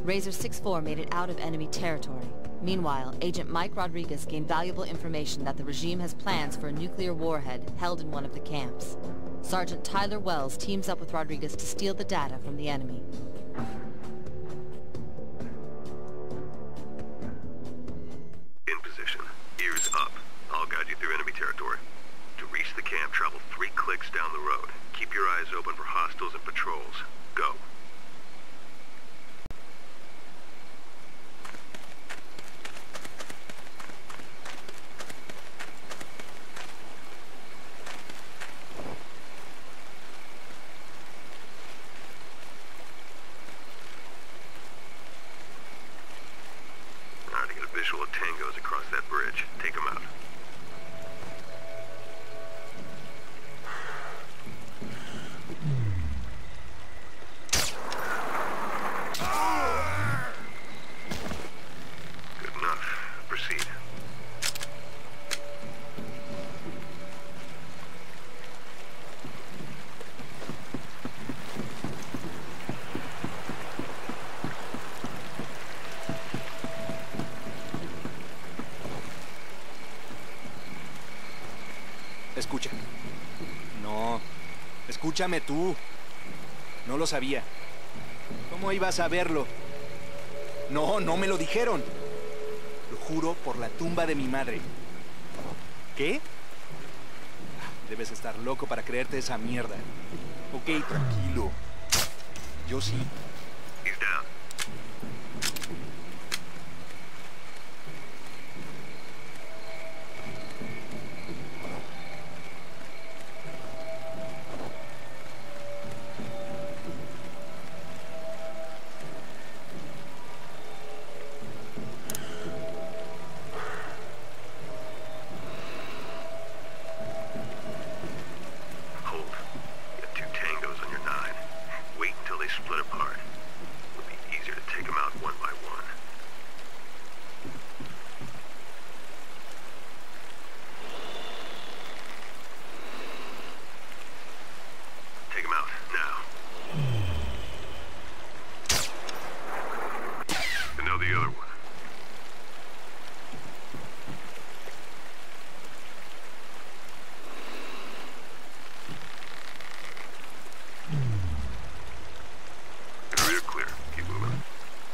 Razor 6-4 made it out of enemy territory. Meanwhile, Agent Mike Rodriguez gained valuable information that the regime has plans for a nuclear warhead held in one of the camps. Sergeant Tyler Wells teams up with Rodriguez to steal the data from the enemy. In position. Ears up. I'll guide you through enemy territory. To reach the camp, travel 3 clicks down the road. Keep your eyes open for hostiles and patrols. Go. Visual of tangos across that bridge. Take them out. Good enough. Proceed. Escucha. No. Escúchame tú. No lo sabía. ¿Cómo ibas a verlo? No, no me lo dijeron. Lo juro por la tumba de mi madre. ¿Qué? Debes estar loco para creerte esa mierda. Ok, tranquilo. Yo sí. He's down. Split apart. It'll be easier to take them out one by one. Take them out, now. And now the other one. Clear. Keep moving.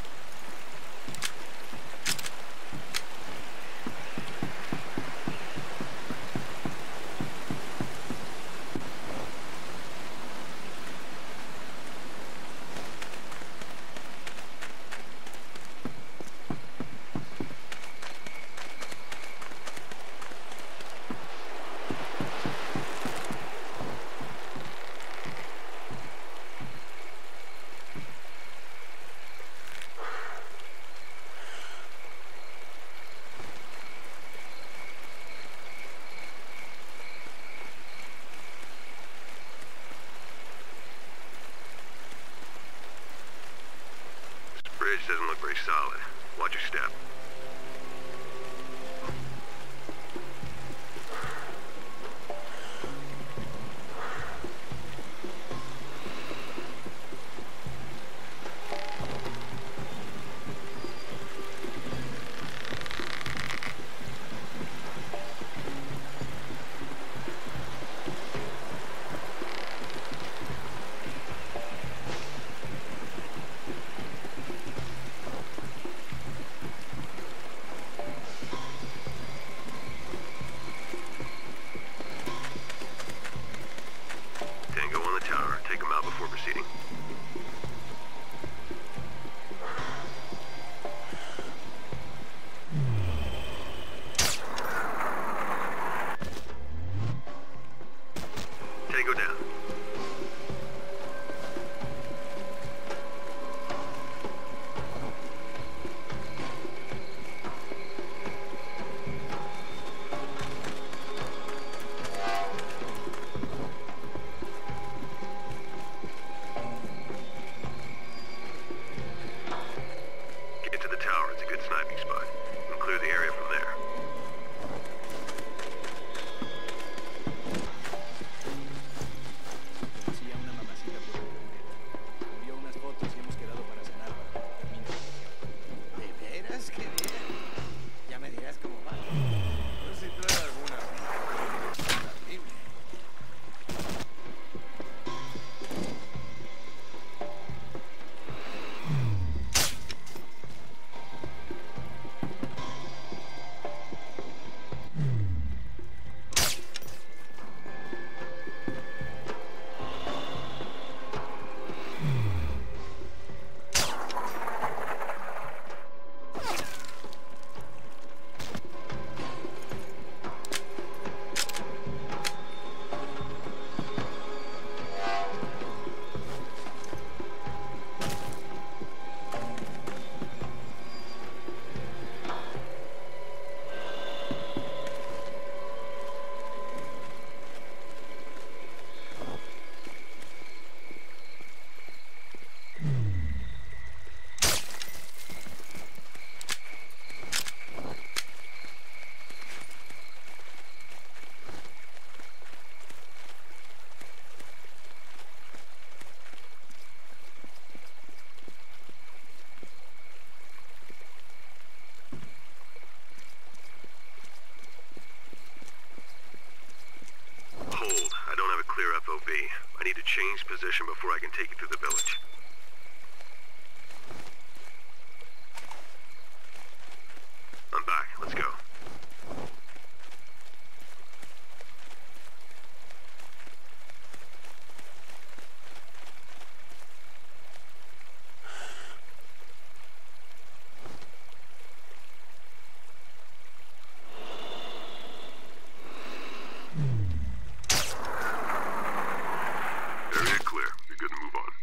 Bridge doesn't look very solid. Watch your step. Take them out before proceeding. Tango down. be. I need to change position before I can take you through the village. I'm back. Let's go. Area clear. You're good to move on.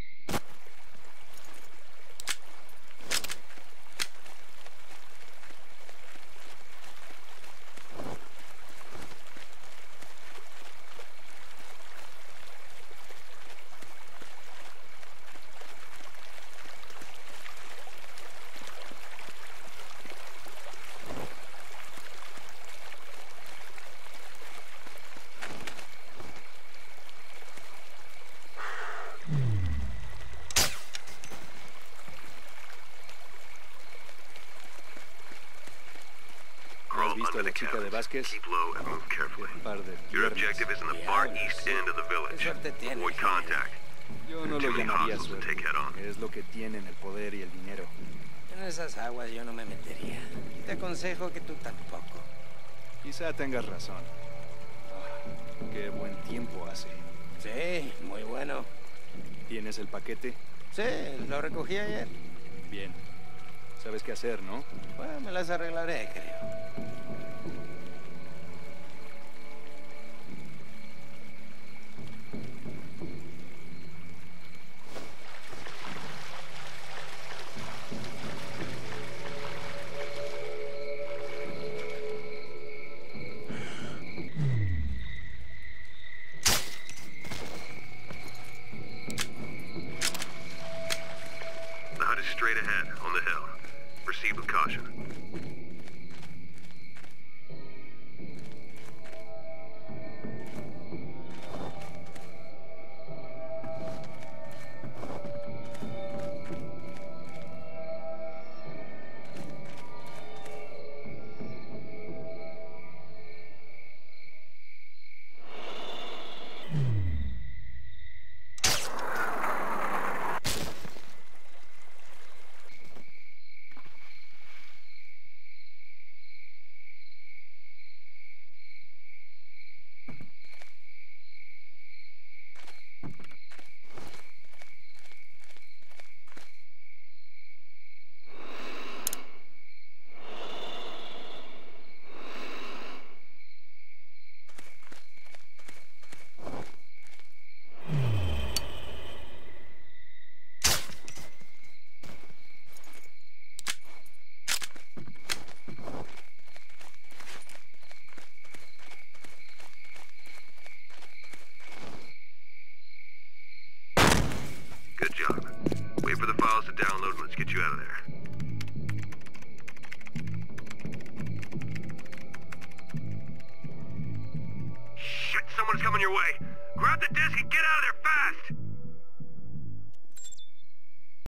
¿Has visto a la chica de Vázquez? Keep low and move carefully. Un par de Your piernas. objective is in the far east end of the village. Avoid contact. Yo no lo Too many llamaría hostiles to suerte. take head on. Es lo que tienen el poder y el dinero. En esas aguas yo no me metería. Y te aconsejo que tú tampoco. Quizá tengas razón. Ah, qué buen tiempo hace. Sí, muy bueno. ¿Tienes el paquete? Sí, lo recogí ayer. Bien. Sabes qué hacer, ¿no? Bueno, me las arreglaré, creo. The hut is straight ahead, on the hill. Proceed with caution. Good job. Wait for the files to download and let's get you out of there. Shit, someone's coming your way. Grab the disc and get out of there fast!